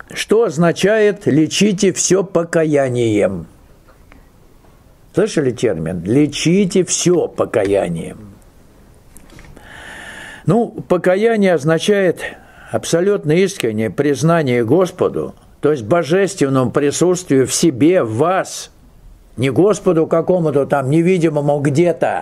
что означает «лечите все покаянием». Слышали термин? «Лечите все покаянием». Ну, покаяние означает абсолютно искреннее признание Господу, то есть божественному присутствию в себе, в вас, не Господу какому-то там невидимому где-то,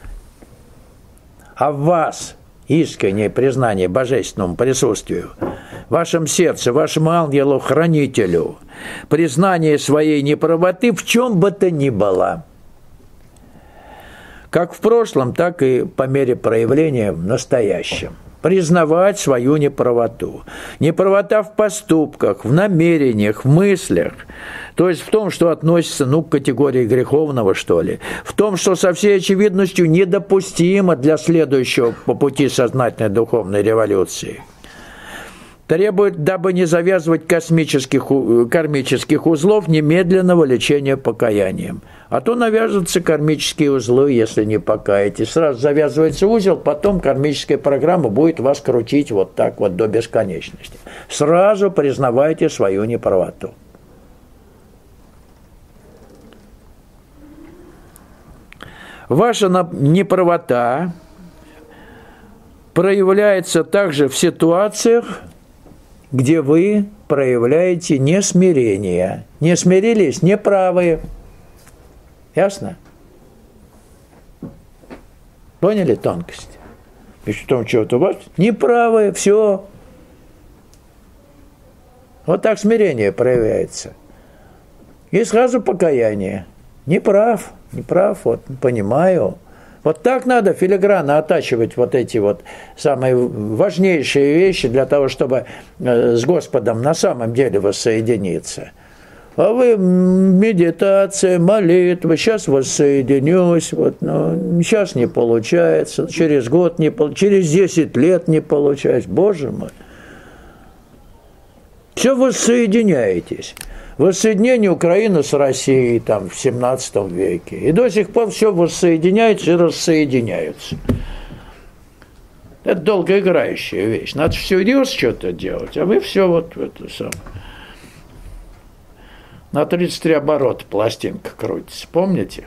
а в вас искреннее признание божественному присутствию, в вашем сердце, вашему ангелу-хранителю, признание своей неправоты в чем бы то ни было. Как в прошлом, так и по мере проявления в настоящем. Признавать свою неправоту. Неправота в поступках, в намерениях, в мыслях. То есть в том, что относится, к категории греховного, что ли. В том, что со всей очевидностью недопустимо для следующего по пути сознательной духовной революции. Требует, дабы не завязывать кармических узлов, немедленного лечения покаянием. А то навяжутся кармические узлы, если не покаетесь. Сразу завязывается узел, потом кармическая программа будет вас крутить вот так вот до бесконечности. Сразу признавайте свою неправоту. Ваша неправота проявляется также в ситуациях, где вы проявляете несмирение. Не смирились, неправы. Ясно? Поняли тонкость? И в том, что-то у вас неправы, все. Вот так смирение проявляется. И сразу покаяние. Неправ, вот, понимаю. Вот так надо филигранно оттачивать вот эти вот самые важнейшие вещи для того, чтобы с Господом на самом деле воссоединиться. А вы медитация, молитва, сейчас воссоединюсь, сейчас не получается, через год не получается, через 10 лет не получается. Боже мой! Все воссоединяетесь. Воссоединение Украины с Россией там, в 17 веке. И до сих пор все воссоединяется и рассоединяются. Это долгоиграющая вещь. Надо всерьез что-то делать, а вы все вот это самое. На 33 оборота пластинка крутится, помните?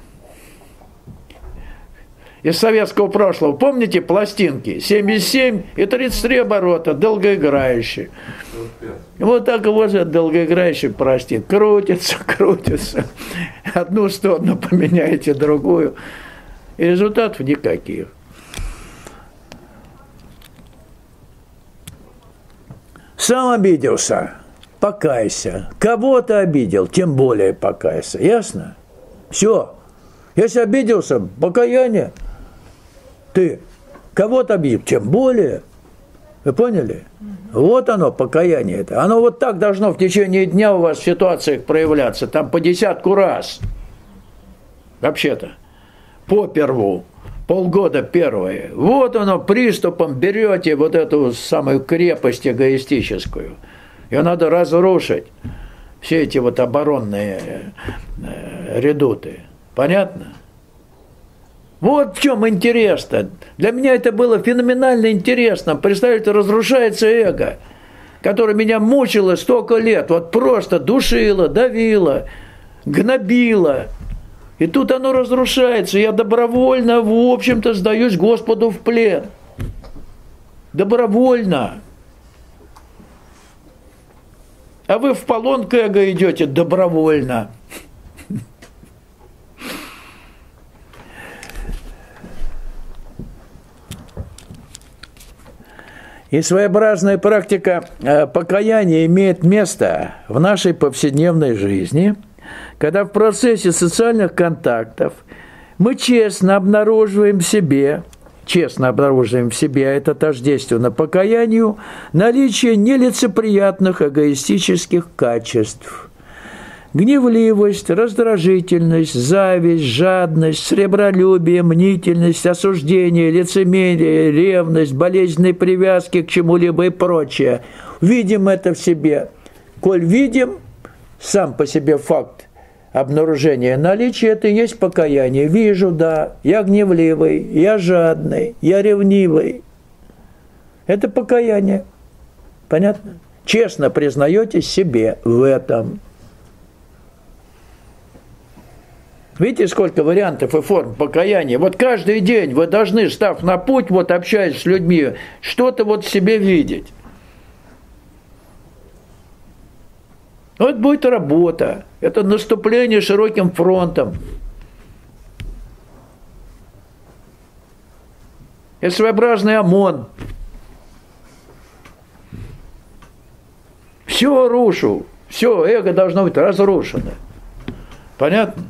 Из советского прошлого, помните пластинки? 77 и 33 оборота, долгоиграющие. Вот так вот долгоиграющий пластинка. Крутится. Одну сторону поменяете, другую. И результатов никаких. Сам обиделся. Покайся. Кого-то обидел, тем более покайся. Ясно? Все. Если обиделся, покаяние. Ты кого-то обидел, тем более. Вы поняли? Вот оно, покаяние это. Оно вот так должно в течение дня у вас в ситуациях проявляться. Там по 10 раз. Вообще-то. Поперву. Полгода первое. Вот оно, приступом берете вот эту самую крепость эгоистическую. Ее надо разрушить. Все эти вот оборонные редуты. Понятно? Вот в чем интересно. Для меня это было феноменально интересно. Представляете, разрушается эго, которое меня мучило столько лет. Вот просто душило, давило, гнобило. И тут оно разрушается. Я добровольно, в общем-то, сдаюсь Господу в плен. Добровольно. А вы в полон к эго идете добровольно. И своеобразная практика покаяния имеет место в нашей повседневной жизни, когда в процессе социальных контактов мы честно обнаруживаем в себе, это тождественно покаянию, наличие нелицеприятных эгоистических качеств. Гневливость, раздражительность, зависть, жадность, сребролюбие, мнительность, осуждение, лицемерие, ревность, болезненные привязки к чему-либо и прочее. Видим это в себе. Коль видим, сам по себе факт обнаружения наличия, это и есть покаяние. Вижу, да, я гневливый, я жадный, я ревнивый. Это покаяние. Понятно? честно признаетесь себе в этом. Видите, сколько вариантов и форм покаяния? Вот каждый день вы должны, став на путь, вот общаясь с людьми, что-то вот в себе видеть. Вот будет работа. Это наступление широким фронтом. Это своеобразный ОМОН. Все рушу. Все, эго должно быть разрушено. Понятно?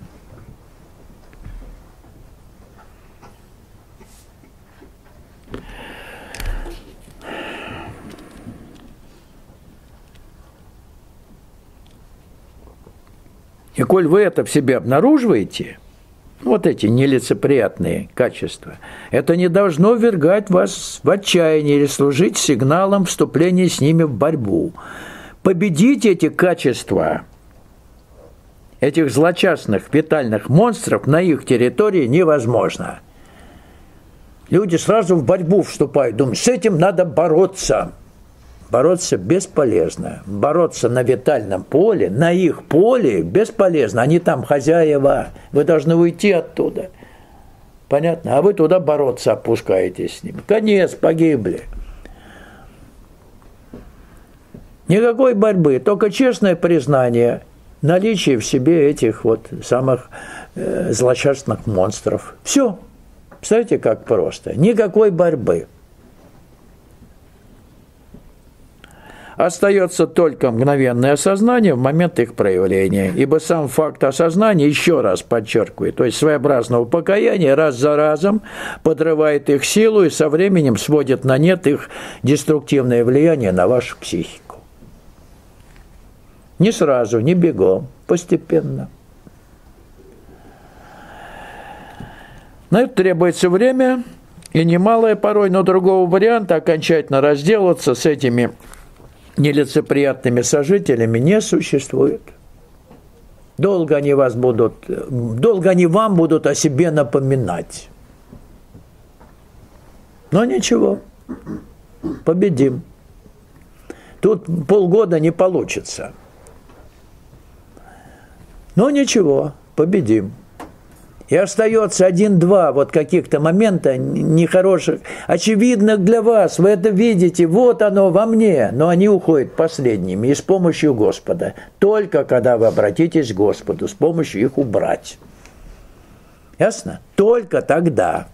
И коль вы это в себе обнаруживаете, вот эти нелицеприятные качества, это не должно ввергать вас в отчаяние или служить сигналом вступления с ними в борьбу. Победить эти качества, этих злочастных витальных монстров на их территории невозможно. Люди сразу в борьбу вступают, думают, с этим надо бороться. Бороться бесполезно. Бороться на витальном поле, на их поле бесполезно. Они там хозяева. Вы должны уйти оттуда. Понятно? А вы туда бороться опускаетесь с ними. Конец, погибли. Никакой борьбы, только честное признание наличия в себе этих вот самых злосчастных монстров. Все. Представляете, как просто. Никакой борьбы. Остается только мгновенное осознание в момент их проявления, ибо сам факт осознания, еще раз подчеркиваю, то есть своеобразного покаяния, раз за разом подрывает их силу и со временем сводит на нет их деструктивное влияние на вашу психику. Не сразу, не бегом, постепенно. На это требуется время и немалое порой, но другого варианта окончательно разделаться с этими нелицеприятными сожителями не существует. Долго они вам будут о себе напоминать. Но ничего, победим. Тут полгода не получится. Но ничего, победим. И остается один-два вот каких-то момента нехороших, очевидных для вас. Вы это видите, вот оно во мне. Но они уходят последними и с помощью Господа. Только когда вы обратитесь к Господу, с помощью их убрать. Ясно? Только тогда.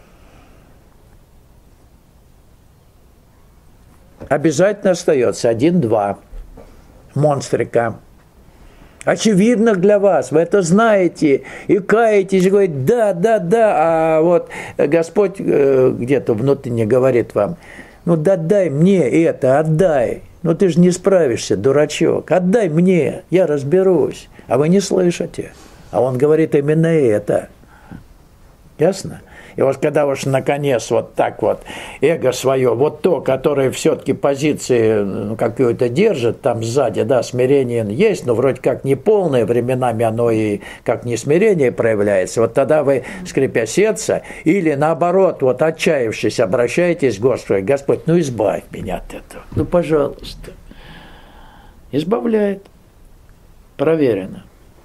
Обязательно остается один-два монстрика. Очевидных для вас, вы это знаете, и каетесь, и говорите, да, а вот Господь где-то внутренне говорит вам, ну да дай мне это, отдай, ну ты же не справишься, дурачок, отдай мне, я разберусь, а вы не слышите, а Он говорит именно это, ясно? И вот когда уж наконец вот так вот эго свое, вот то, которое все-таки позиции какую-то держит, там сзади, да, смирение есть, но вроде как не полное, временами оно и как не смирение проявляется, вот тогда вы, скрипя сердце, или наоборот, вот отчаявшись, обращаетесь к Господу, Господь, ну избавь меня от этого, ну пожалуйста. Избавляет. Проверено.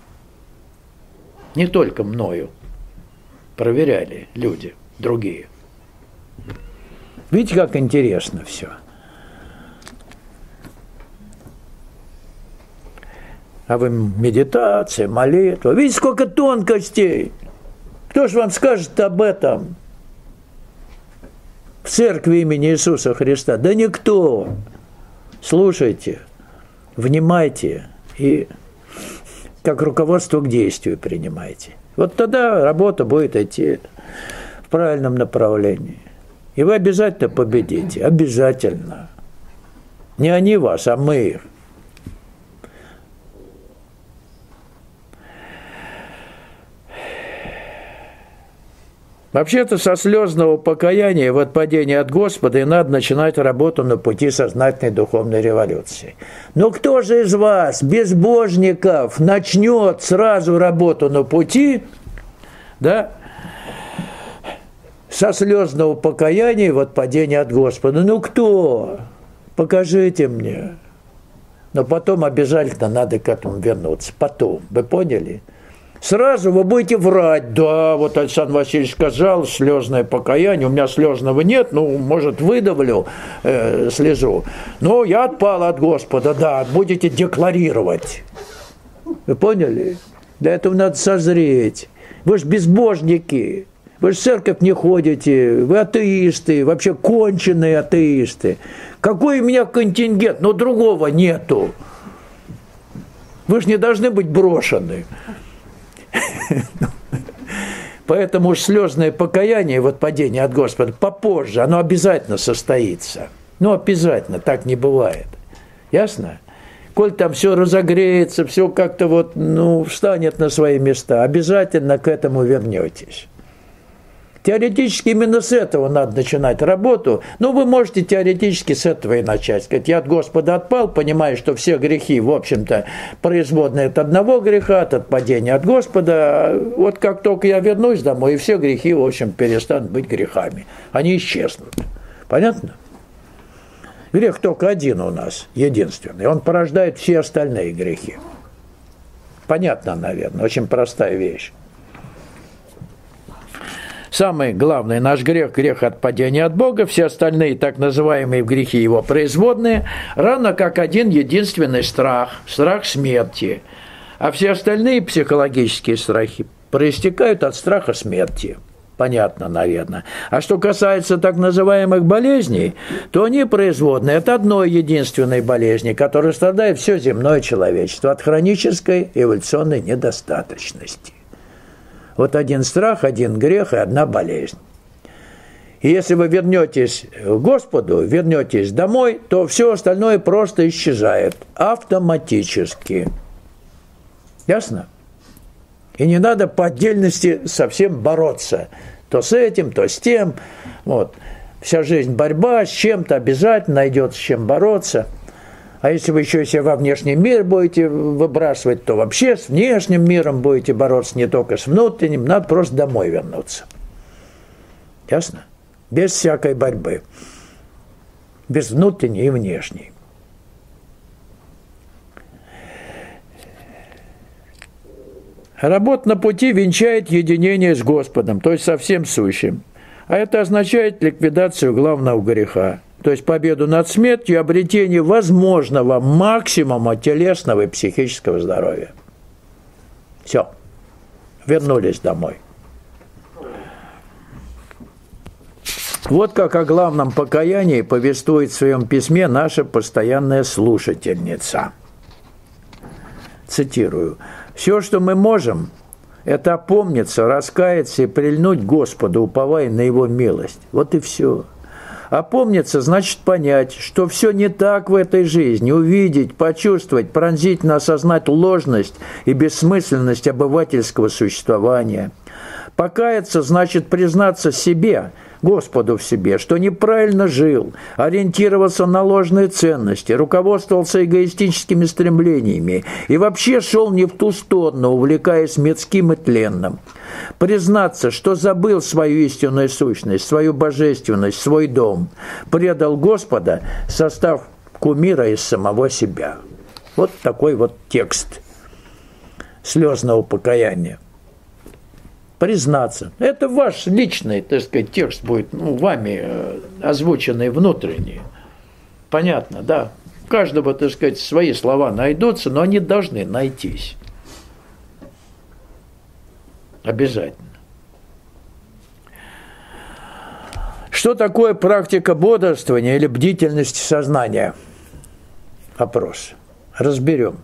Не только мною. Проверяли люди, другие. Видите, как интересно все. А вы медитация, молитва. Видите, сколько тонкостей. Кто же вам скажет об этом? В церкви имени Иисуса Христа. Да никто. Слушайте, внимайте и как руководство к действию принимайте. Вот тогда работа будет идти в правильном направлении. И вы обязательно победите. Обязательно. Не они вас, а мы их. Вообще-то со слезного покаяния в отпадении от Господа и надо начинать работу на пути сознательной духовной революции. Но кто же из вас, безбожников, начнет сразу работу на пути, да, со слезного покаяния в отпадении от Господа? Ну кто? Покажите мне. Но потом обязательно надо к этому вернуться. Потом. Вы поняли? Сразу вы будете врать. Да, вот Александр Васильевич сказал, слезное покаяние. У меня слезного нет, ну, может, выдавлю слезу. Но я отпал от Господа, да, будете декларировать. Вы поняли? Для этого надо созреть. Вы же безбожники. Вы же в церковь не ходите, вы атеисты, вообще конченые атеисты. Какой у меня контингент? Но другого нету. Вы же не должны быть брошены. Поэтому уж слезное покаяние, вот падение от Господа, попозже, оно обязательно состоится. Ну, обязательно, так не бывает. Ясно? Коль там все разогреется, все как-то вот, ну, встанет на свои места, обязательно к этому вернетесь. Теоретически именно с этого надо начинать работу. Ну, вы можете теоретически с этого и начать. Сказать, я от Господа отпал, понимаю, что все грехи, в общем-то, производные от одного греха, от падения от Господа. Вот как только я вернусь домой, и все грехи, в общем, перестанут быть грехами. Они исчезнут. Понятно? Грех только один у нас, единственный. Он порождает все остальные грехи. Понятно, наверное, очень простая вещь. Самый главный наш грех – грех отпадения от Бога, все остальные так называемые грехи его производные, равно как один единственный страх – страх смерти. А все остальные психологические страхи проистекают от страха смерти. Понятно, наверное. А что касается так называемых болезней, то они производные от одной единственной болезни, которой страдает все земное человечество – от хронической эволюционной недостаточности. Вот один страх, один грех и одна болезнь. И если вы вернетесь к Господу, вернетесь домой, то все остальное просто исчезает автоматически. Ясно? И не надо по отдельности совсем бороться. То с этим, то с тем. Вот. Вся жизнь борьба, с чем-то обязательно найдется, с чем бороться. А если вы еще себя во внешний мир будете выбрасывать, то вообще с внешним миром будете бороться, не только с внутренним. Надо просто домой вернуться. Ясно? Без всякой борьбы. Без внутренней и внешней. Работа на пути венчает единение с Господом, то есть со всем сущим. А это означает ликвидацию главного греха. То есть победу над смертью и обретение возможного максимума телесного и психического здоровья. Все. Вернулись домой. Вот как о главном покаянии повествует в своем письме наша постоянная слушательница. Цитирую. «Все, что мы можем, это опомниться, раскаяться и прильнуть к Господу, уповая на Его милость. Вот и все». Опомниться значит понять, что все не так в этой жизни, увидеть, почувствовать, пронзительно осознать ложность и бессмысленность обывательского существования. Покаяться значит признаться себе, Господу в себе, что неправильно жил, ориентировался на ложные ценности, руководствовался эгоистическими стремлениями и вообще шел не в ту сторону, увлекаясь мирским и тленным. Признаться, что забыл свою истинную сущность, свою божественность, свой дом, предал Господа, состав кумира из самого себя. Вот такой вот текст слезного покаяния. Признаться. Это ваш личный, так сказать, текст будет, вами озвученный внутренний. Понятно, да. У каждого, так сказать, свои слова найдутся, но они должны найтись. Обязательно. Что такое практика бодрствования или бдительности сознания? Вопрос. Разберем.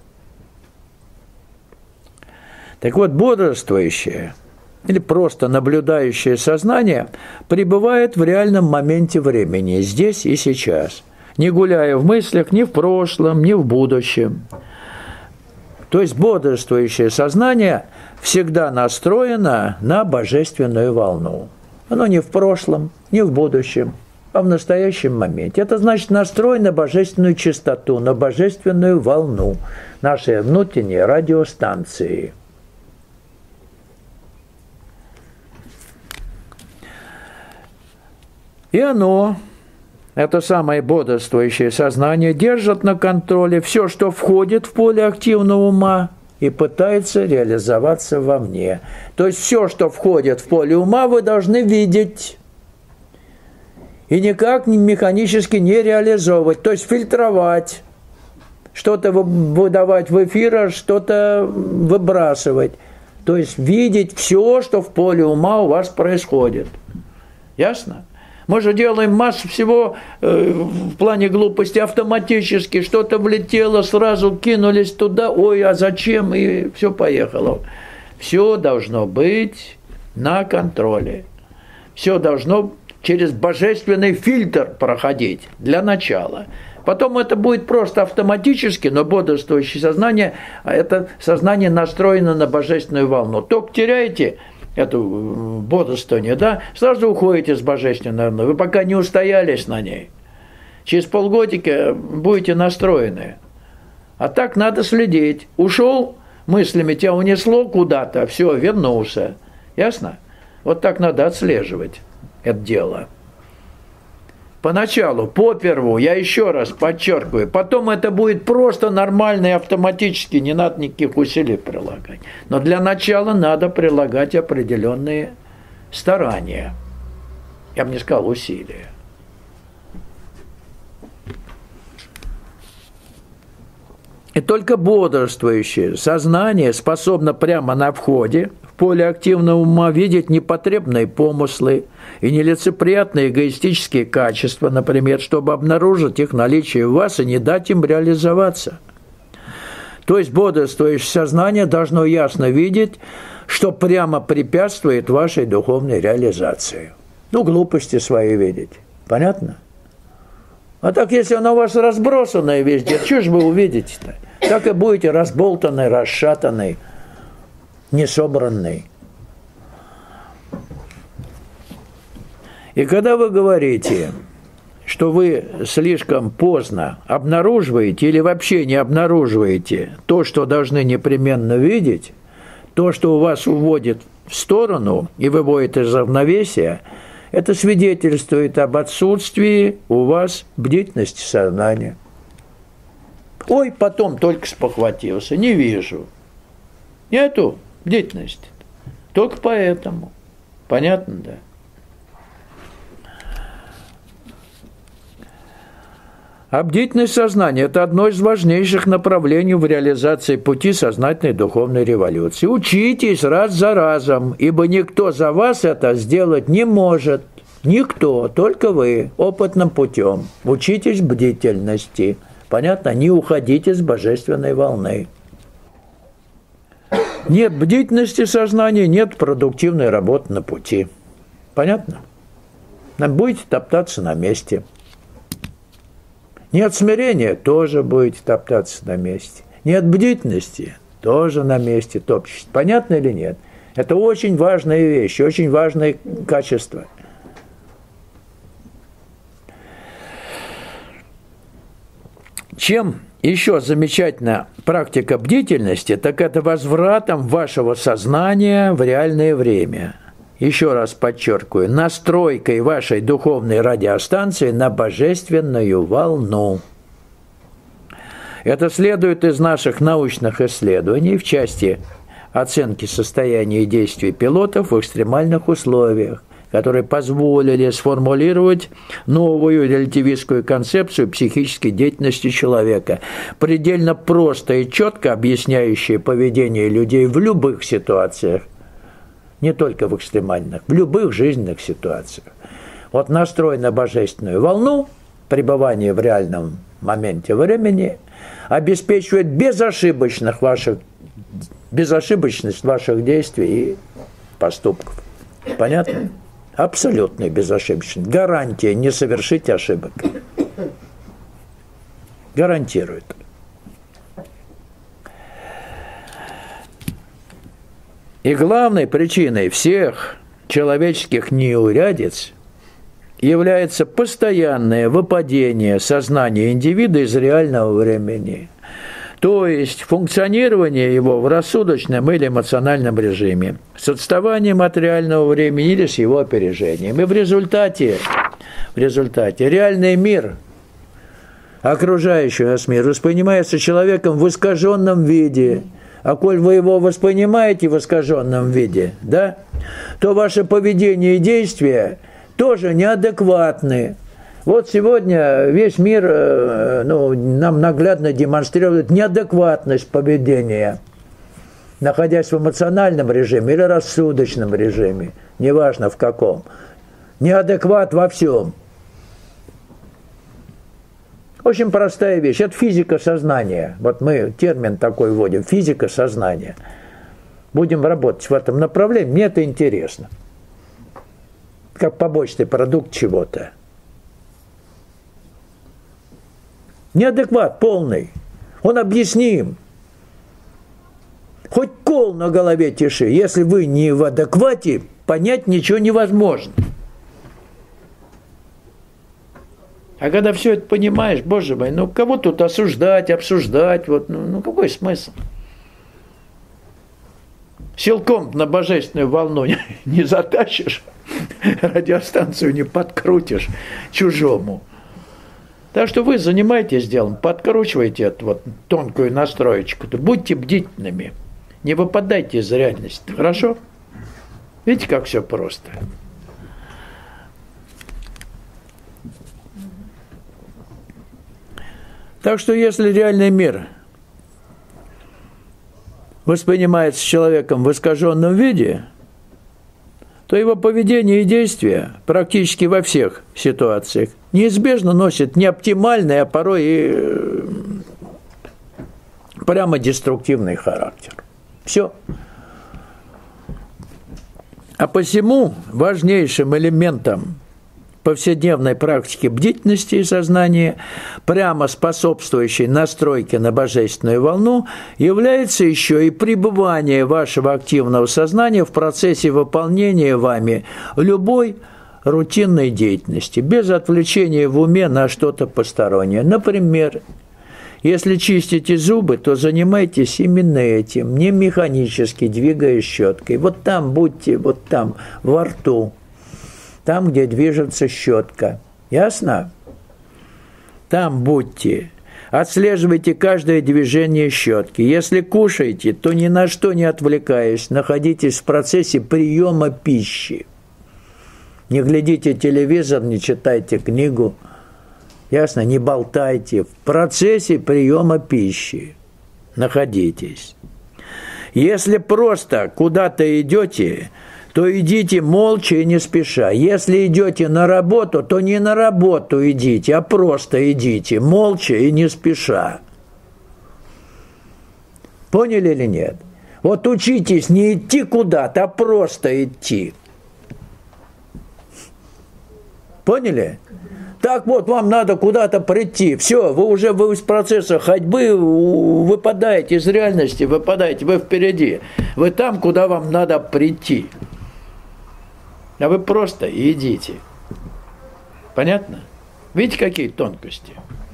Так вот, бодрствующее или просто наблюдающее сознание пребывает в реальном моменте времени, здесь и сейчас, не гуляя в мыслях ни в прошлом, ни в будущем. То есть бодрствующее сознание всегда настроено на божественную волну. Оно не в прошлом, не в будущем, а в настоящем моменте. Это значит настроено на божественную частоту, на божественную волну нашей внутренней радиостанции. И оно это самое бодрствующее сознание, держит на контроле все, что входит в поле активного ума, и пытается реализоваться вовне. То есть все, что входит в поле ума, вы должны видеть. И никак механически не реализовывать, то есть фильтровать. Что-то выдавать в эфир, а что-то выбрасывать. То есть видеть все, что в поле ума у вас происходит. Ясно? Мы же делаем массу всего в плане глупости автоматически. Что-то влетело, сразу кинулись туда. Ой, а зачем? И все поехало. Все должно быть на контроле. Все должно через божественный фильтр проходить для начала. Потом это будет просто автоматически, но бодрствующее сознание, а это сознание настроено на божественную волну. Только теряете это бодрствование, да, сразу уходите с божественной волны. Вы пока не устоялись на ней. Через полгодика будете настроены. А так надо следить. Ушел мыслями, тебя унесло куда-то, все, вернулся. Ясно? Вот так надо отслеживать это дело. Поначалу, поперву, я еще раз подчеркиваю, потом это будет просто нормально и автоматически, не надо никаких усилий прилагать. Но для начала надо прилагать определенные старания. Я бы не сказал усилия. И только бодрствующее сознание способно прямо на входе в поле активного ума видеть непотребные помыслы и нелицеприятные эгоистические качества, например, чтобы обнаружить их наличие в вас и не дать им реализоваться. То есть бодрствующее сознание должно ясно видеть, что прямо препятствует вашей духовной реализации. Глупости свои видеть. Понятно? А так, если оно у вас разбросанное везде, что же вы увидите-то? Так и будете разболтанный, расшатанный, несобранный. И когда вы говорите, что вы слишком поздно обнаруживаете или вообще не обнаруживаете то, что должны непременно видеть, то, что у вас уводит в сторону и выводит из равновесия, это свидетельствует об отсутствии у вас бдительности сознания. Ой, потом только спохватился, не вижу. Нету бдительности. Только поэтому. Понятно, да? А бдительность сознания – это одно из важнейших направлений в реализации пути сознательной духовной революции. Учитесь раз за разом, ибо никто за вас это сделать не может. Никто, только вы, опытным путем. Учитесь бдительности. Понятно? Не уходите с божественной волны. Нет бдительности сознания, нет продуктивной работы на пути. Понятно? Будете топтаться на месте. Нет смирения, тоже будете топтаться на месте. Нет бдительности, тоже на месте топчетесь. Понятно или нет? Это очень важная вещь, очень важное качество. Чем еще замечательна практика бдительности, так это возвратом вашего сознания в реальное время. Еще раз подчеркиваю, настройкой вашей духовной радиостанции на божественную волну. Это следует из наших научных исследований в части оценки состояния и действий пилотов в экстремальных условиях, которые позволили сформулировать новую релятивистскую концепцию психической деятельности человека, предельно просто и четко объясняющую поведение людей в любых ситуациях, не только в экстремальных, в любых жизненных ситуациях. Вот настрой на божественную волну, пребывание в реальном моменте времени обеспечивает безошибочность ваших действий и поступков. Понятно? Абсолютная безошибочность. Гарантия не совершить ошибок. Гарантирует. И главной причиной всех человеческих неурядиц является постоянное выпадение сознания индивида из реального времени. То есть функционирование его в рассудочном или эмоциональном режиме с отставанием от реального времени или с его опережением. И в результате в результате. Реальный мир, окружающий нас мир, воспринимается человеком в искаженном виде. А коль вы его воспринимаете в искаженном виде, да, то ваше поведение и действия тоже неадекватны. Вот сегодня весь мир нам наглядно демонстрирует неадекватность поведения, находясь в эмоциональном режиме или рассудочном режиме, неважно в каком. Неадекват во всем. Очень простая вещь. Это физика сознания. Вот мы термин такой вводим. Физика сознания. Будем работать в этом направлении. Мне это интересно. Как побочный продукт чего-то. Неадекват полный. Он объясним. Хоть кол на голове тиши. Если вы не в адеквате, понять ничего невозможно. А когда все это понимаешь, боже мой, кого тут осуждать, обсуждать, вот, какой смысл? Силком на божественную волну не затащишь, радиостанцию не подкрутишь чужому. Так что вы занимаетесь делом, подкручивайте эту вот тонкую настроечку, будьте бдительными, не выпадайте из реальности, хорошо? Видите, как все просто? Так что если реальный мир воспринимается человеком в искаженном виде, то его поведение и действия практически во всех ситуациях неизбежно носят не оптимальный, а порой и прямо деструктивный характер. Все. А посему важнейшим элементом повседневной практики бдительности и сознания, прямо способствующей настройке на божественную волну, является еще и пребывание вашего активного сознания в процессе выполнения вами любой рутинной деятельности, без отвлечения в уме на что-то постороннее. Например, если чистите зубы, то занимайтесь именно этим, не механически двигая щеткой. Вот там будьте, вот там, во рту. Там, где движется щетка. Ясно? Там будьте. Отслеживайте каждое движение щетки. Если кушаете, то ни на что не отвлекаясь, находитесь в процессе приема пищи. Не глядите телевизор, не читайте книгу. Ясно? Не болтайте. В процессе приема пищи находитесь. Если просто куда-то идете, то идите молча и не спеша. Если идете на работу, то не на работу идите, а просто идите, молча и не спеша. Поняли или нет? Вот учитесь не идти куда-то, а просто идти. Поняли? Так вот, вам надо куда-то прийти. Все, вы уже из процесса ходьбы выпадаете из реальности, выпадаете, вы впереди. Вы там, куда вам надо прийти. А вы просто идите. Понятно? Видите, какие тонкости?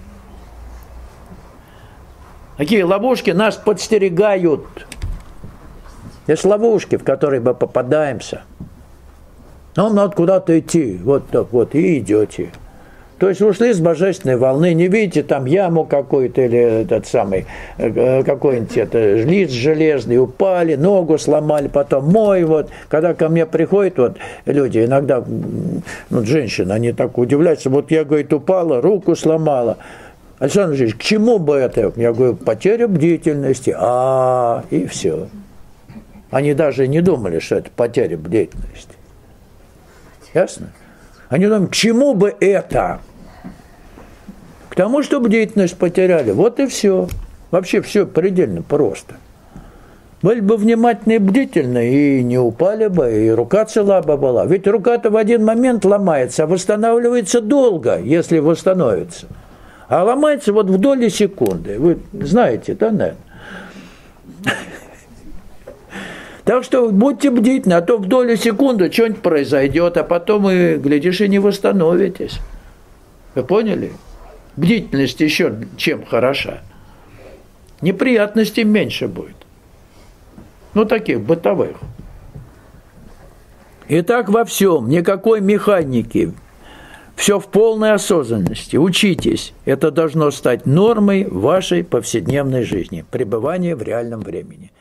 Какие ловушки нас подстерегают. Есть ловушки, в которые мы попадаемся. Нам надо куда-то идти. Вот так вот, и идете. То есть ушли с божественной волны, не видите там яму какую-то или этот самый, какой-нибудь лист железный, упали, ногу сломали, потом вот. Когда ко мне приходят вот люди, иногда, женщины, они так удивляются, вот я, говорит, упала, руку сломала. Александр Ильич, к чему бы это? Я говорю, потеря бдительности. И все. Они даже не думали, что это потеря бдительности. Ясно? Они думают, к чему бы это? К тому, что бдительность потеряли. Вот и все. Вообще все предельно просто. Были бы внимательны и бдительны, и не упали бы, и рука цела бы была. Ведь рука-то в один момент ломается, а восстанавливается долго, если восстановится. А ломается вот в доли секунды. Вы знаете, да, наверное? Так что будьте бдительны, а то в долю секунды что-нибудь произойдет, а потом и, глядишь, и не восстановитесь. Вы поняли? Бдительность еще чем хороша? Неприятностей меньше будет. Таких бытовых. И так во всем, никакой механики. Все в полной осознанности. Учитесь. Это должно стать нормой вашей повседневной жизни. Пребывание в реальном времени.